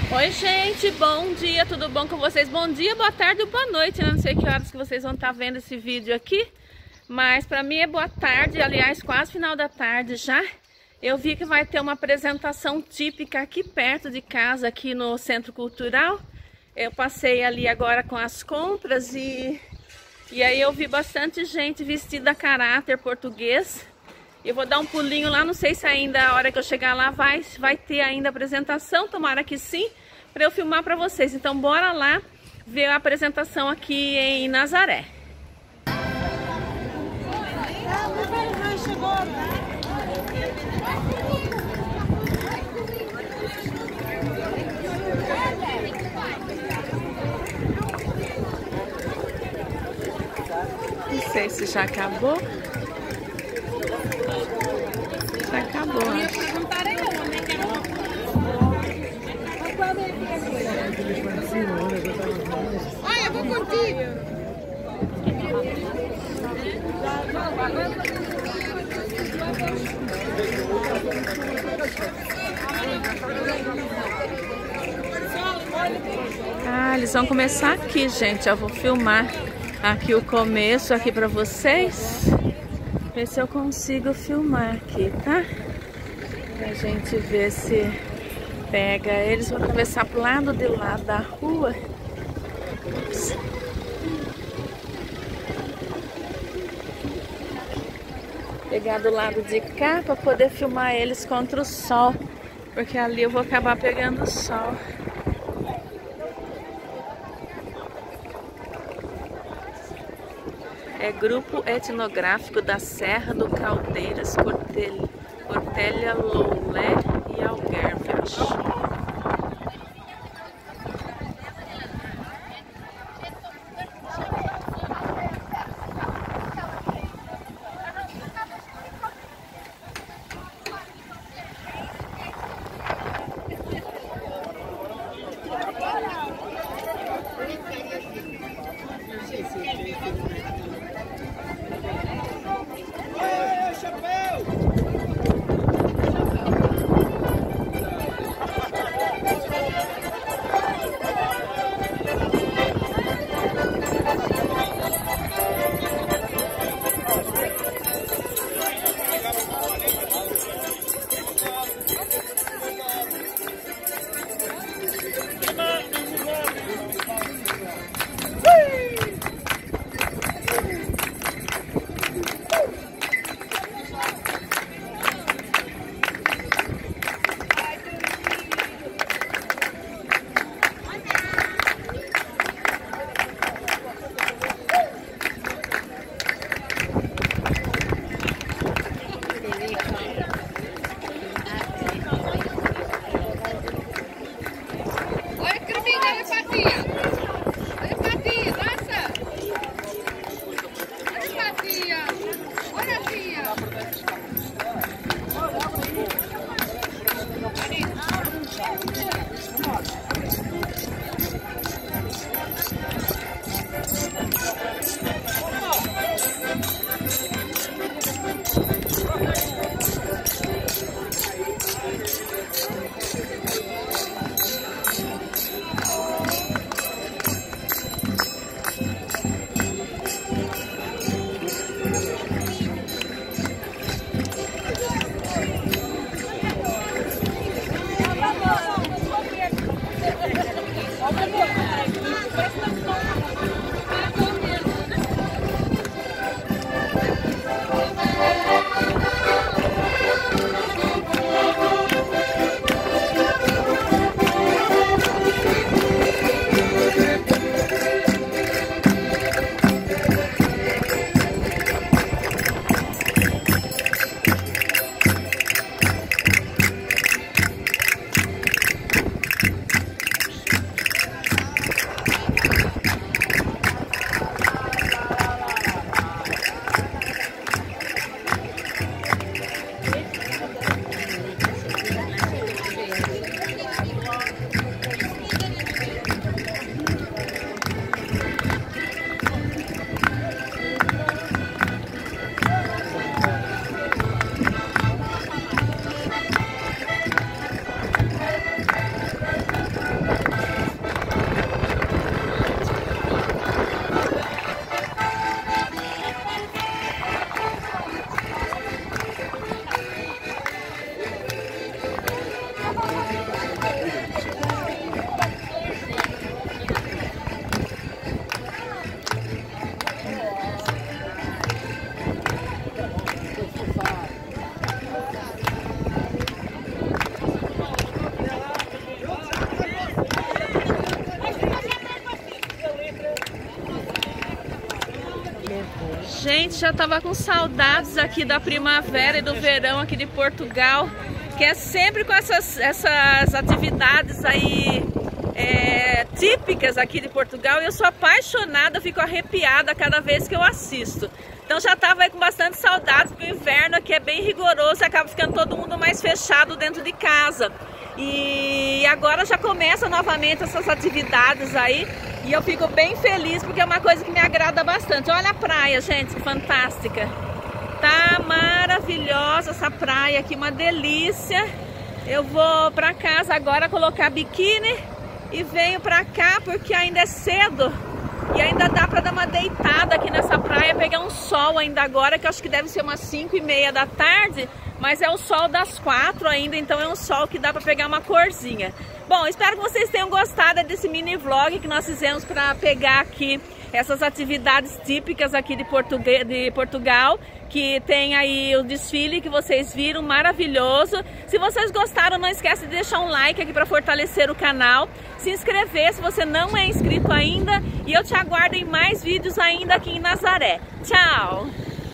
Oi gente, bom dia, tudo bom com vocês? Bom dia, boa tarde ou boa noite, né? Não sei que horas que vocês vão estar vendo esse vídeo aqui, mas pra mim é boa tarde, aliás quase final da tarde já. Eu vi que vai ter uma apresentação típica aqui perto de casa, aqui no Centro Cultural. Eu passei ali agora com as compras e aí eu vi bastante gente vestida a caráter português. Eu vou dar um pulinho lá, não sei se ainda a hora que eu chegar lá vai ter ainda apresentação, tomara que sim, para eu filmar para vocês. Então bora lá ver a apresentação aqui em Nazaré. Não sei se já acabou. Já acabou, acho. Olha, eu vou contigo. Ah, eles vão começar aqui, gente. Eu vou filmar aqui o começo aqui pra vocês. Ver se eu consigo filmar aqui, tá? Pra gente ver se pega. Eles vão atravessar pro lado de lá da rua. Ups. Pegar do lado de cá pra poder filmar eles contra o sol. Porque ali eu vou acabar pegando o sol. É Grupo Etnográfico da Serra do Caldeiras, Cortélia, Loulé e Algarve, acho. Gente, já tava com saudades aqui da primavera e do verão aqui de Portugal, que é sempre com essas atividades aí típicas aqui de Portugal. Eu sou apaixonada, fico arrepiada cada vez que eu assisto. Então já tava aí com bastante saudades, porque o inverno aqui é bem rigoroso e acaba ficando todo mundo mais fechado dentro de casa. E agora já começa novamente essas atividades aí e eu fico bem feliz porque é uma coisa que me agrada bastante. Olha a praia, gente, que fantástica. Tá maravilhosa essa praia aqui, uma delícia. Eu vou pra casa agora colocar biquíni e venho pra cá porque ainda é cedo e ainda dá pra dar uma deitada aqui nessa praia, pegar um sol ainda agora, que eu acho que deve ser umas 5h30 da tarde. Mas é o sol das 4 ainda, então é um sol que dá para pegar uma corzinha. Bom, espero que vocês tenham gostado desse mini vlog que nós fizemos para pegar aqui essas atividades típicas aqui de Portugal, que tem aí o desfile que vocês viram, maravilhoso. Se vocês gostaram, não esquece de deixar um like aqui para fortalecer o canal, se inscrever se você não é inscrito ainda, e eu te aguardo em mais vídeos ainda aqui em Nazaré. Tchau!